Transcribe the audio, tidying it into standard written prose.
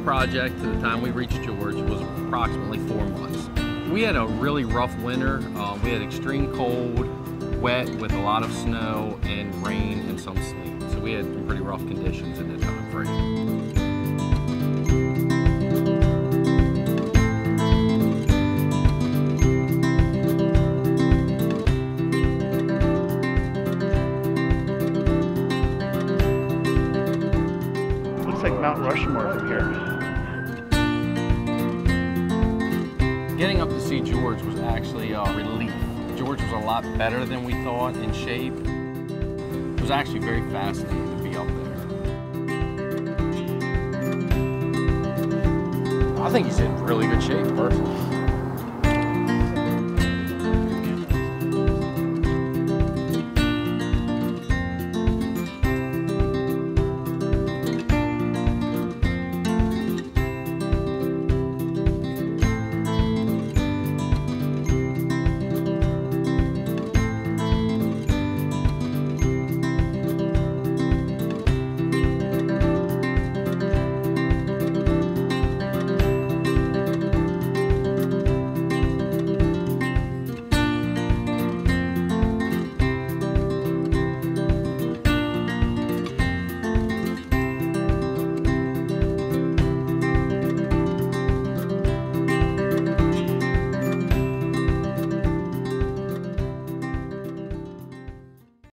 project to the time we reached George was approximately 4 months. We had a really rough winter. We had extreme cold, wet with a lot of snow and rain and some sleet. So we had some pretty rough conditions in that time frame. Looks like Mount Rushmore from here. Getting up to see George was actually a relief. George was a lot better than we thought in shape. It was actually very fascinating to be up there. I think he's in really good shape, personally.